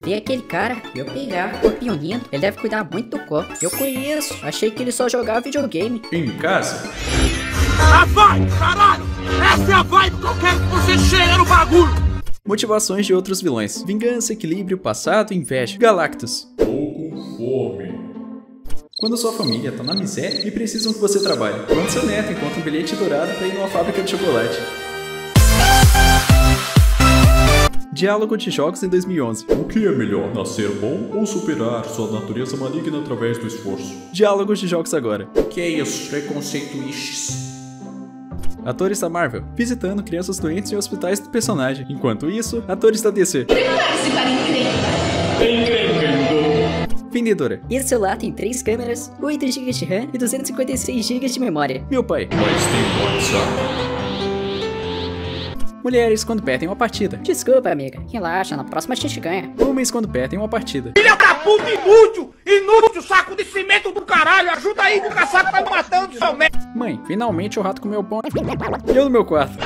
Tem aquele cara, eu pegar, corpinho lindo, ele deve cuidar muito do corpo. Eu conheço, achei que ele só jogava videogame. Em casa? A vibe, caralho! Essa é a vibe que eu quero que você chegue no bagulho! Motivações de outros vilões. Vingança, equilíbrio, passado, inveja. Galactus. Tô com fome. Quando sua família tá na miséria e precisam que você trabalhe. Quando seu neto encontra um bilhete dourado pra ir numa fábrica de chocolate. Diálogo de jogos em 2011. O que é melhor, nascer bom ou superar sua natureza maligna através do esforço? Diálogos de jogos agora. Que é isso? Preconceito ixi. Atores da Marvel visitando crianças doentes em hospitais do personagem. Enquanto isso, atores da DC. Prepare-se para Vendedora. Esse celular tem 3 câmeras, 8 GB de RAM e 256 GB de memória. Meu pai. Mas tem WhatsApp. Mulheres quando perdem uma partida. Desculpa, amiga. Relaxa, na próxima a gente ganha. Homens quando perdem uma partida. Filha da puta, inútil, saco de cimento do caralho! Ajuda aí que o caçaco tá me matando, seu merda! Mãe, finalmente o rato comeu pão. Eu no meu quarto.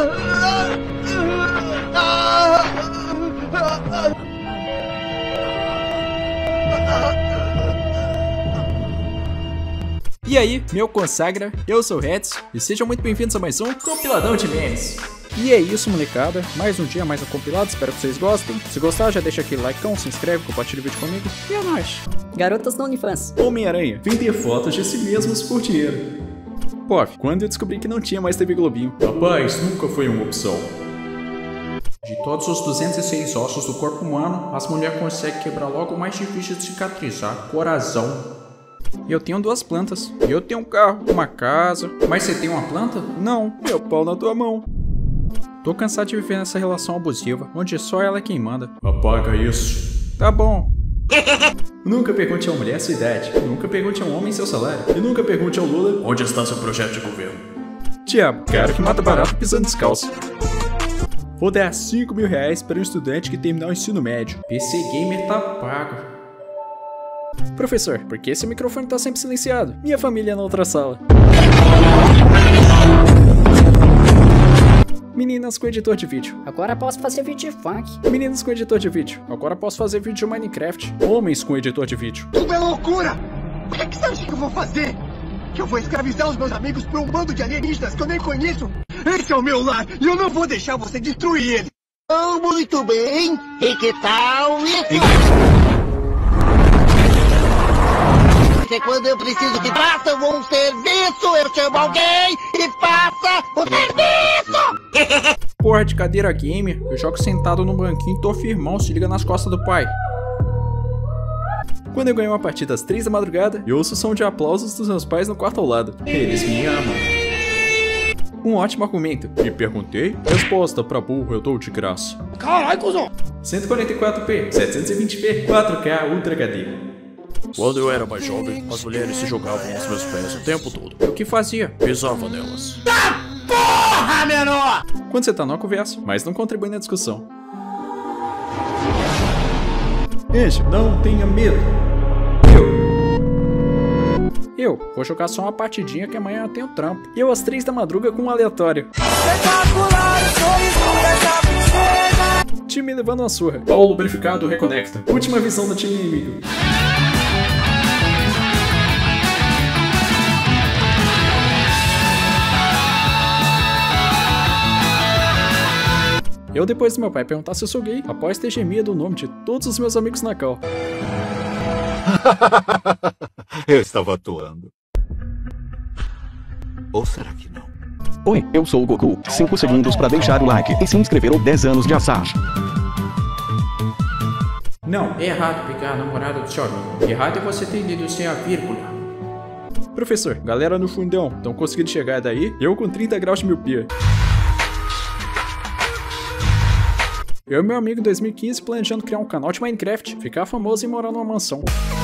E aí, meu consagra, eu sou o Reds e sejam muito bem-vindos a mais um Compiladão de Memes. E é isso, molecada, mais um dia, mais um compilado, espero que vocês gostem. Se gostar, já deixa aquele like, se inscreve, compartilha o vídeo comigo e é nóis. Garotas no OnlyFans. Homem-Aranha, vender fotos de si mesmos por dinheiro. Pof, quando eu descobri que não tinha mais TV Globinho. Rapaz, nunca foi uma opção. De todos os 206 ossos do corpo humano, as mulheres conseguem quebrar logo o mais difícil de cicatrizar, coração. Eu tenho 2 plantas. Eu tenho um carro, uma casa. Mas você tem uma planta? Não, meu pau na tua mão. Tô cansado de viver nessa relação abusiva, onde só ela é quem manda. Apaga isso. Tá bom. Nunca pergunte a uma mulher a sua idade. Nunca pergunte a um homem seu salário. E nunca pergunte ao Lula Onde está seu projeto de governo? Diabo, cara que mata barato pisando descalço. Vou dar 5 mil reais para um estudante que terminar o ensino médio. PC Gamer tá pago. Professor, por que esse microfone tá sempre silenciado? Minha família na outra sala. Meninas com editor de vídeo. Agora posso fazer vídeo de funk. Meninas com editor de vídeo. Agora posso fazer vídeo de Minecraft. Homens com editor de vídeo. Tudo é loucura! O que você acha que eu vou fazer? Que eu vou escravizar os meus amigos por um bando de alienígenas que eu nem conheço? Esse é o meu lar e eu não vou deixar você destruir ele! Oh, muito bem! E que tal isso? É quando eu preciso que façam um serviço, eu chamo alguém e faça o serviço! Porra de cadeira gamer, eu jogo sentado no banquinho e tô firmão, se liga nas costas do pai. Quando eu ganho uma partida às 3 da madrugada, eu ouço o som de aplausos dos meus pais no quarto ao lado. Eles me amam. Um ótimo argumento. Me perguntei? Resposta pra burro, eu dou de graça. Caralho, cuzão! 144p, 720p, 4K Ultra HD. Quando eu era mais jovem, as mulheres se jogavam aos meus pés o tempo todo. O que fazia? Pisava nelas. Porra, menor! Quando você tá numa conversa, mas não contribui na discussão. Anjo, não tenha medo. Eu vou jogar só uma partidinha que amanhã eu tenho trampo. E eu às 3 da madruga com um aleatório. Time levando uma surra. Pau lubrificado reconecta. Última visão do time inimigo. Eu, depois do meu pai perguntar se eu sou gay, após ter gemido o nome de todos os meus amigos na cal. Eu estava atuando. Ou será que não? Oi, eu sou o Goku. 5 segundos pra deixar o like e se inscrever ou 10 anos de assar. Não, é errado pegar a namorada do seu amigo. Errado é você ter lido sem a vírgula. Professor, galera no fundão, estão conseguindo chegar daí? Eu com 30 graus de miopia. Eu e meu amigo em 2015 planejando criar um canal de Minecraft, ficar famoso e morar numa mansão.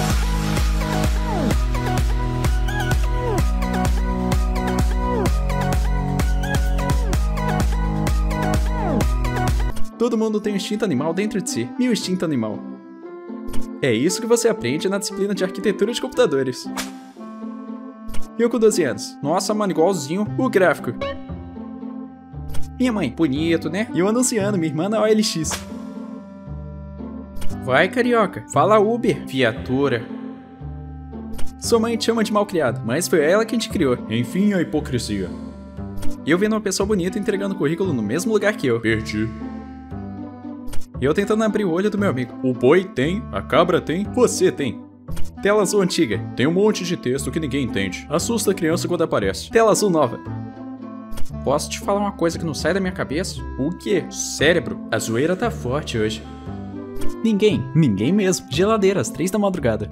Todo mundo tem um instinto animal dentro de si, meu instinto animal. É isso que você aprende na disciplina de arquitetura de computadores. Eu com 12 anos. Nossa, mano, igualzinho o gráfico. Minha mãe, bonito, né? E eu anunciando, minha irmã na OLX. Vai, carioca. Fala Uber, viatura. Sua mãe te chama de malcriado, mas foi ela quem te criou. Enfim, a hipocrisia. Eu vendo uma pessoa bonita entregando currículo no mesmo lugar que eu. Perdi. Eu tentando abrir o olho do meu amigo. O boi tem, a cabra tem, você tem. Tela azul antiga. Tem um monte de texto que ninguém entende. Assusta a criança quando aparece. Tela azul nova. Posso te falar uma coisa que não sai da minha cabeça? O quê? Cérebro, a zoeira tá forte hoje. Ninguém mesmo. Geladeira às 3 da madrugada.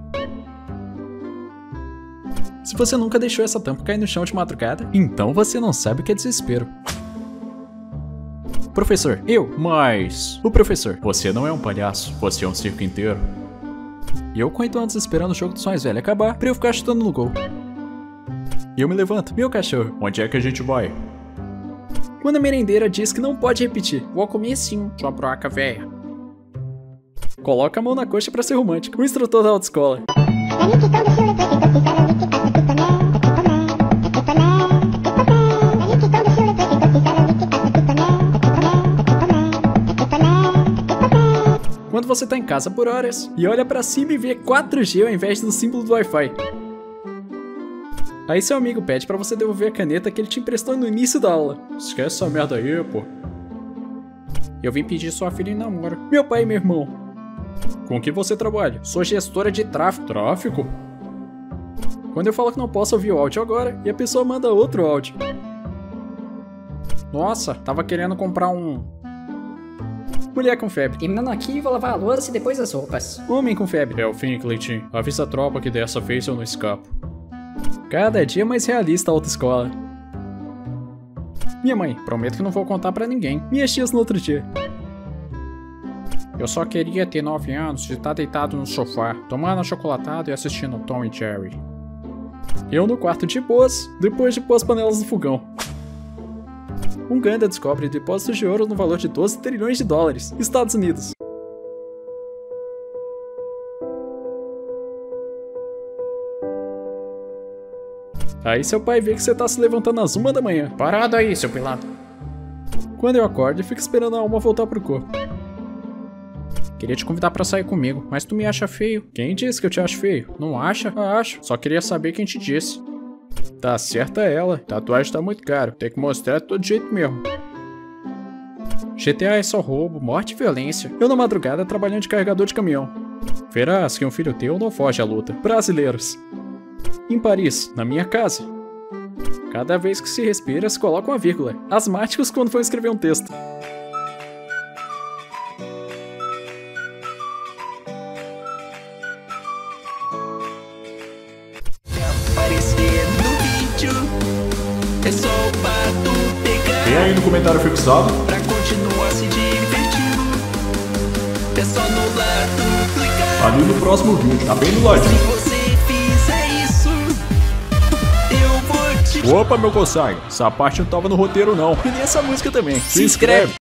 Se você nunca deixou essa tampa cair no chão de madrugada, então você não sabe o que é desespero. Professor, Mas... o professor. Você não é um palhaço, você é um circo inteiro. E eu com 8 anos esperando o jogo dos sonhos velho acabar pra eu ficar chutando no gol. E eu me levanto, meu cachorro. Onde é que a gente vai? Quando a merendeira diz que não pode repetir. Vou comer sim, sua broca velha. Coloca a mão na coxa pra ser romântico. O instrutor da autoescola. Quando você tá em casa por horas e olha pra cima e vê 4G ao invés do símbolo do Wi-Fi. Aí seu amigo pede pra você devolver a caneta que ele te emprestou no início da aula. Esquece essa merda aí, pô. Eu vim pedir sua filha em namoro. Meu pai e meu irmão. Com que você trabalha? Sou gestora de tráfego. Tráfico? Quando eu falo que não posso ouvir o áudio agora, e a pessoa manda outro áudio. Nossa, tava querendo comprar um... Mulher com febre. Terminando aqui, vou lavar a louça e depois as roupas. Homem com febre. É o fim, Cleitinho. Avisa a tropa que dessa vez eu não escapo. Cada dia mais realista a autoescola. Minha mãe, prometo que não vou contar pra ninguém. Minhas tias no outro dia. Eu só queria ter 9 anos de estar deitado no sofá, tomando achocolatado e assistindo Tom e Jerry. Eu no quarto de boas, depois de pôr as panelas no fogão. Uganda descobre depósitos de ouro no valor de 12 trilhões de dólares, Estados Unidos. Aí seu pai vê que você tá se levantando às 1 da manhã. Parado aí, seu pilantra. Quando eu acordo, eu fico esperando a alma voltar pro corpo. Queria te convidar pra sair comigo, mas tu me acha feio. Quem disse que eu te acho feio? Não acha? Acho. Só queria saber quem te disse. Tá certa ela. Tatuagem tá muito caro. Tem que mostrar de todo jeito mesmo. GTA é só roubo, morte e violência. Eu na madrugada trabalhando de carregador de caminhão. Verás que um filho teu não foge à luta. Brasileiros. Em Paris, na minha casa. Cada vez que se respira, se coloca uma vírgula. Asmáticos quando for escrever um texto. Tem aí no comentário fixado. Pra continuar se divertindo, é só no lado clicar. Ali no próximo vídeo, tá bem do ladinho. Se você fizer isso, eu vou te... Opa, meu consagra, essa parte não tava no roteiro não. E essa música também. Se inscreve.